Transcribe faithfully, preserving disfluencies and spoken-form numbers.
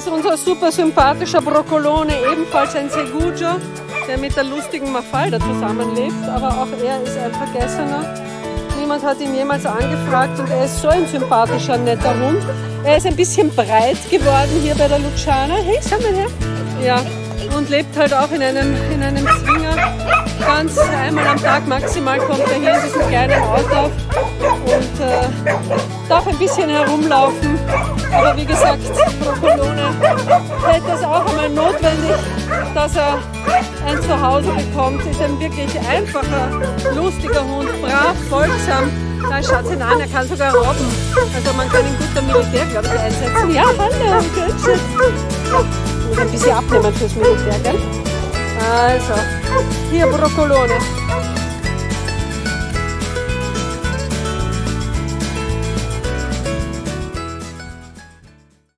ist unser super sympathischer Broccolone, ebenfalls ein Segugio, der mit der lustigen Mafalda zusammenlebt, aber auch er ist ein Vergessener. Niemand hat ihn jemals angefragt und er ist so ein sympathischer, netter Hund. Er ist ein bisschen breit geworden hier bei der Luciana. Hey, schau mal her. Ja, und lebt halt auch in einem, in einem Zwinger. Ganz einmal am Tag maximal kommt er hier in diesem kleinen Auto und äh, darf ein bisschen herumlaufen. Aber wie gesagt, Broccolone hätte es auch einmal notwendig, dass er ein Zuhause bekommt. Ist ein wirklich einfacher, lustiger Hund, brav, folgsam. Da schaut ihn an, er kann sogar robben. Also man kann ihn gut am Militär, glaube ich, einsetzen. Ja, hallo, gut schön. Muss ein bisschen abnehmen fürs Militär, gell? Also, hier Broccolone.